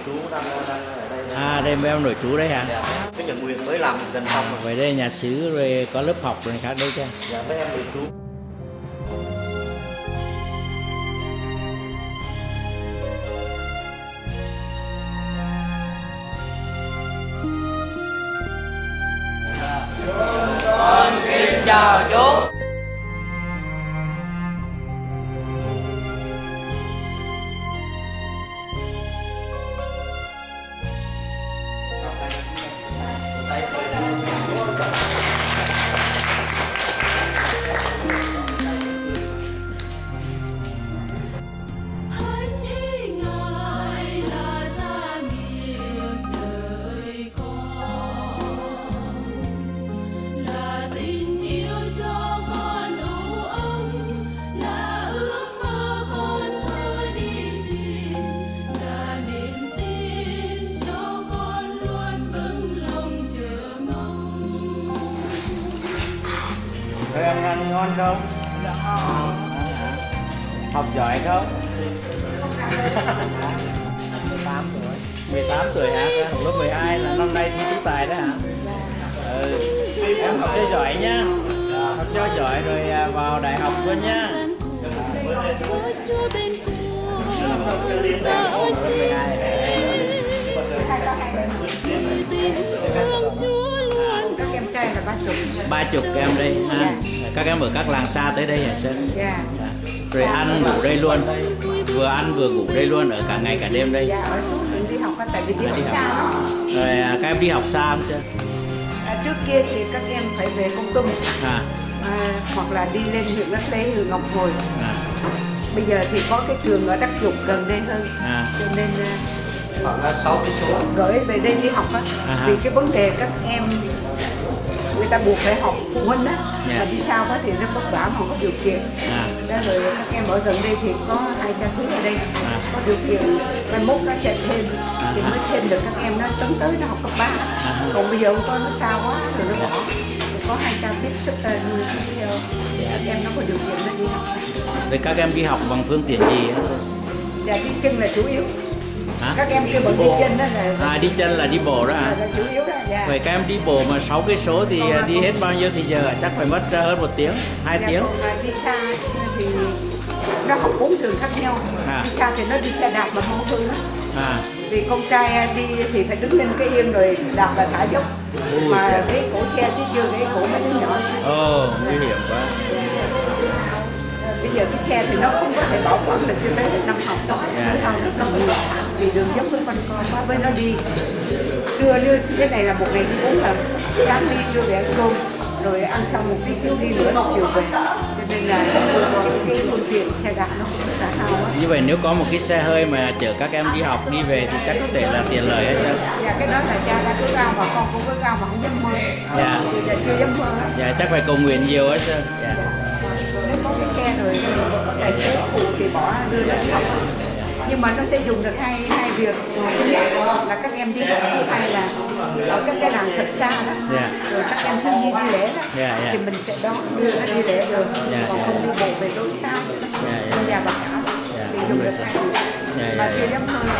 trú đang ở đây. À, đây mấy ông nội trú đấy hả? Dạ. Cái nhà Nguyên mới làm gần xong rồi. Vậy đây nhà xứ rồi có lớp học rồi khác đây chứ? Dạ, mấy em nội trú. Con kính chào chú. Rồi em ăn ngon không? Dạ ngon. Học giỏi không? 18 tuổi hả? Học lớp 12 là năm nay thi tú tài đó hả? Ừ. Em học cho giỏi nhá. Học cho giỏi rồi vào đại học luôn nhá. Các em trai là 30. 30 em đây ha. Các em ở các làng xa tới đây hả Sơn? Dạ. Rồi ăn ngủ đây luôn. Vừa ăn vừa ngủ đây luôn, ở cả ngày cả đêm đây. Dạ, ở xuống trường đi học á, tại vì đi học xa lắm. Rồi các em đi học xa không Sơn? Trước kia thì các em phải về Kon Tum, hoặc là đi lên huyện Đắc Lê, huyện Ngọc Hồi. Bây giờ thì có cái trường ở Đắc Dục gần đây hơn, cho nên khoảng 6 cây số gửi về đây đi học á. Vì cái vấn đề các em người ta buộc phải học phụ huynh á, mà đi sao á thì nó vất vả, không có điều kiện. Đó, rồi các em ở gần đây thì có 2 cha xứ ở đây, có điều kiện mai mốt nó sẽ thêm thì mới thêm được các em nó tấn tới nó học cấp 3. Còn bây giờ con nó xa quá thì nó bỏ. Có 2 cha tiếp sức nuôi theo các em nó có điều kiện nó đi học. Rồi các em đi học bằng phương tiện gì hả Sơn? Dạ, đi chân là chủ yếu. Các em kêu bằng đi chân đó là đi chân là đi bộ đó là chủ yếu đó. Dạ. Vậy các em đi bộ mà 6 cây số thì đi hết bao nhiêu thì giờ? Chắc phải mất hơn 1 tiếng, 2 tiếng. Mà đi xa thì nó học 4 trường khác nhau. Đi xa thì nó đi xe đạp mà không hư lắm. Vì con trai đi thì phải đứng lên cái yên rồi đạp và thả dốc. Mà cái cổ xe chứ chưa cái cổ mấy đứa nhỏ. Nguy hiểm quá. Bây giờ cái xe thì nó không có thể bảo quản được cho tới năm học đâu. Nó nhiều. Vì đường dốc với quanh co quá, với nó đi trưa cái này là một ngày đi 4 lần, sáng đi trưa về ăn cơm rồi ăn xong một tí xíu đi nữa là chiều về, cho nên là cái phương tiện xe đạp nó cũng rất là hao á. Như vậy nếu có một cái xe hơi mà chở các em đi học đi về thì chắc có thể là tiền lời hết chứ? Dạ, cái đó là cha đã cứ cao mà con cũng cứ cao mà không dám mơ. Dạ. Dạ, chưa dám mơ. Dạ, chắc phải cầu nguyện nhiều hết chứ. Dạ. Nếu có cái xe rồi tài xế phụ thì bỏ đưa lên học. Nhưng mà nó sẽ dùng được hai việc. Thứ nhất là các em đi học, hay là ở các cái làng thật xa đó, rồi các em sinh viên đi lễ đó, thì mình sẽ đón đưa nó đi lễ được, còn không đi bộ về đối xa nhà bà cả thì dùng được hai việc. Mà chưa dám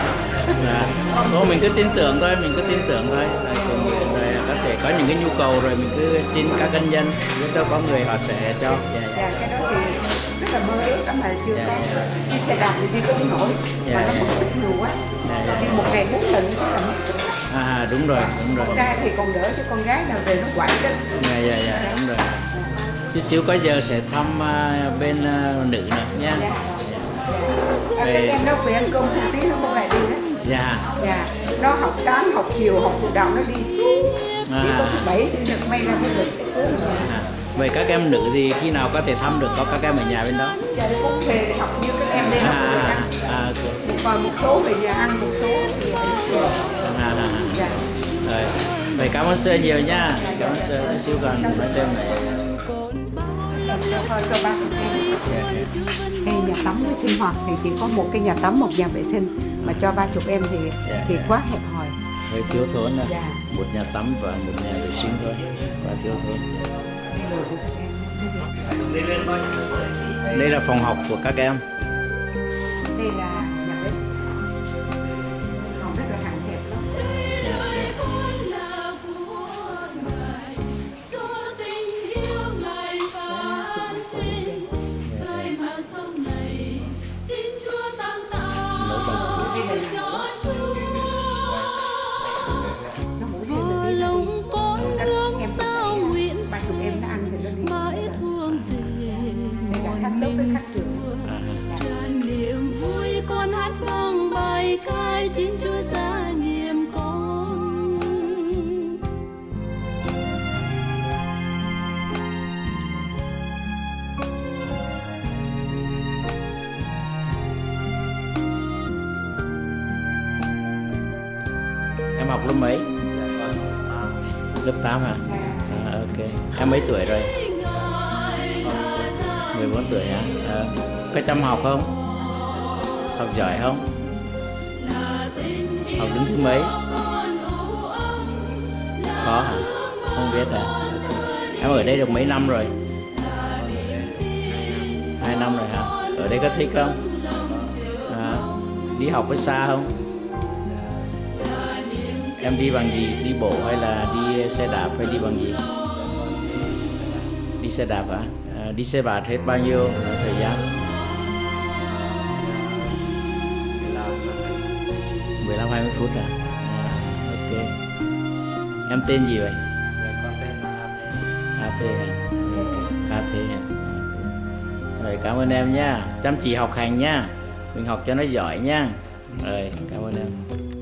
hơn. Mình cứ tin tưởng thôi, Rồi có thể có những cái nhu cầu rồi mình cứ xin các ân nhân, nếu đâu có người họ sẽ cho. Dạ, cái đó thì rất là mơ ước mà chưa có. Đi xe đạp thì đi không nổi, mà nó mất sức nhiều quá. Đi một ngày 4 lần rất là mất sức. Đúng rồi. Con trai thì còn đỡ chứ con gái nào về nó quải chứ. Dạ, đúng rồi. Chút xíu có giờ sẽ thăm bên nữ nữa nha. Các em nó về ăn cơm một tí nó không lại đi đó. Dạ. Nó học sáng, học chiều, học phụ đạo nó đi xuống. Chỉ có thứ 7 thì được may ra mới được. Vậy các em nữ thì khi nào có thể thăm được, có các em ở nhà bên đó? Dạ, cũng về học như các em đây học. Còn một số về nhà ăn, một số thì dạ. Rồi. Vậy cảm ơn Sơn nhiều nha. Cảm ơn Sơn, chút xíu còn nói thêm này. Thôi cho bác đây nhà tắm với sinh hoạt thì chỉ có một cái nhà tắm, một nhà vệ sinh mà cho 30 em thì quá hẹp hòi. Hơi thiếu thốn nè. Một nhà tắm và một nhà vệ sinh thôi, quá thiếu thốn. Đây là phòng học của các em. Đây là nhà bếp. Phòng rất là Em học lớp mấy? Lớp 8 hả? Ok. Em mấy tuổi rồi? 14 tuổi hả? Có chăm học không? Học giỏi không? Học đứng thứ mấy? Có hả? Không biết hả? Em ở đây được mấy năm rồi? 2 năm rồi hả? Ở đây có thích không? Đi học có xa không? Em đi bằng gì? Đi bộ hay là đi xe đạp hay đi bằng gì? Đi xe đạp hả? Đi xe đạp hết bao nhiêu thời gian? 15-20 phút hả? Ok. Em tên gì vậy? AT hả? AT hả? Rồi cảm ơn em nha. Chăm chỉ học hành nha. Mình học cho nó giỏi nha. Rồi cảm ơn em.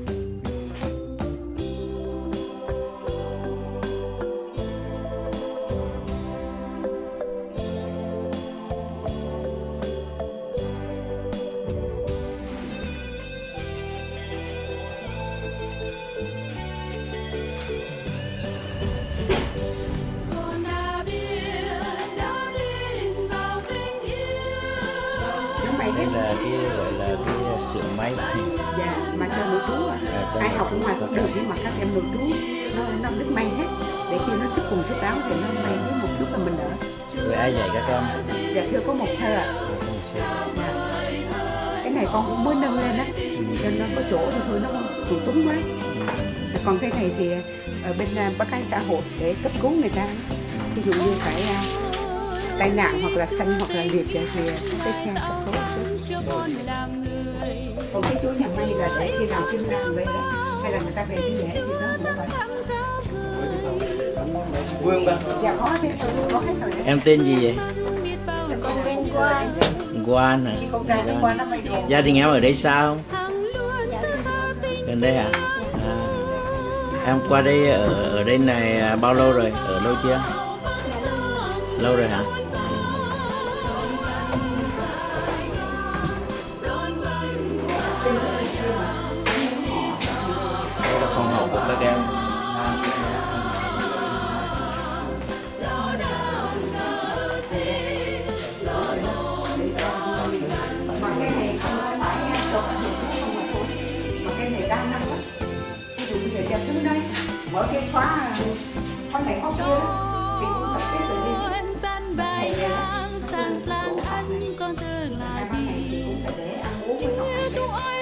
Đây là cái gọi là cái xưởng máy. Dạ, mà cho nội trú à. Ai học ở ngoài cũng được nhưng mà các em nội trú nó biết may hết. Để khi nó sức cùng sức áo thì nó may với một chút là mình đỡ. Rồi ai dạy các em? Dạ thưa có một sơ ạ. Dạ. Cái này con cũng mới nâng lên á, nên nó có chỗ thì thôi nó tủ túng quá. Còn cái này thì ở bên bác cái xã hội để cấp cứu người ta. Ví dụ như phải tai nạn hoặc là xanh hoặc là liệt thì cái xe cấp cứu. Còn cái chỗ nhà may là để khi nào chuyên gia về đó hay là người ta về đi lễ thì nó cũng vậy. Vương ba. Dạ có thế có hết rồi. Em tên gì vậy? Con tên Quan. Quan hả? Khi con trai nó qua nó may đồ. Gia đình em ở đây sao? Gần đây hả? Em qua đây ở đây này bao lâu rồi? Ở lâu chưa? Lâu rồi hả? Đây là phòng học của các em. Mà cái này không phải sổ cái không mà thôi. Mà cái này đa năng lắm. Ví dụ bây giờ cha xứ đấy mở cái khóa này khóa kia đó thì cũng tập tiếp rồi đi. Thầy sang plan ăn con tương lai thì cũng phải để ăn uống với học hành.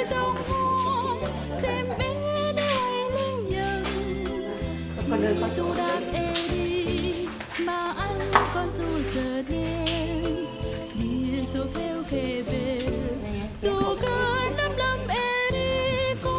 Con ơi con chỗ đấy. Mà ăn con dù giờ đêm đi số phèo kề bên dù có năm năm Erico.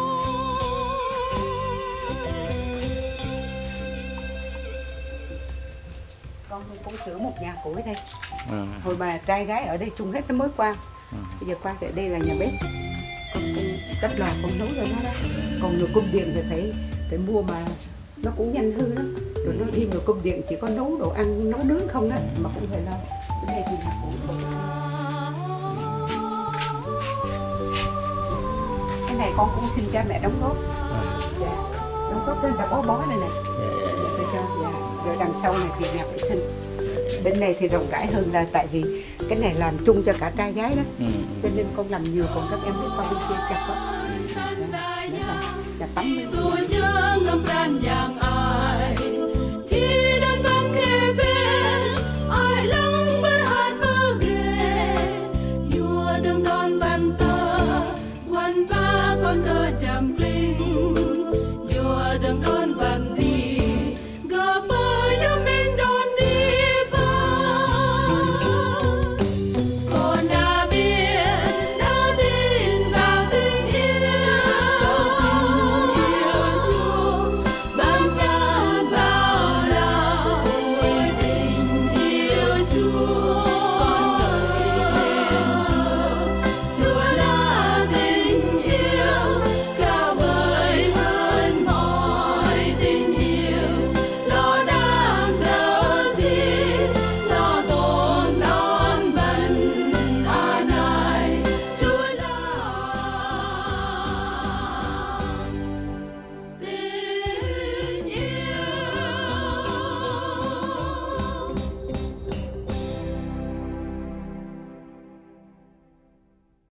Con cũng sửa một nhà củi đây. Hồi bà trai gái ở đây chung hết nó mới qua. Bây giờ qua thì đây là nhà bếp. Con cất lò con nấu cho nó đó. Còn nồi cung điện thì phải mua mà nó cũng nhanh hư lắm. Rồi nó đi nồi cung điện chỉ có nấu đồ ăn, nấu nướng không đó mà cũng phải lo. Cái này thì nhà củi không. Cái này con cũng xin cha mẹ đóng góp. Dạ. Đóng góp với người ta bó đây này. Dạ. Rồi đằng sau này thì nhà vệ sinh. Bên này thì rộng rãi hơn là tại vì cái này làm chung cho cả trai gái đó. Cho nên con làm nhiều, còn các em biết qua bên kia chặt đó. Nữa là tắm với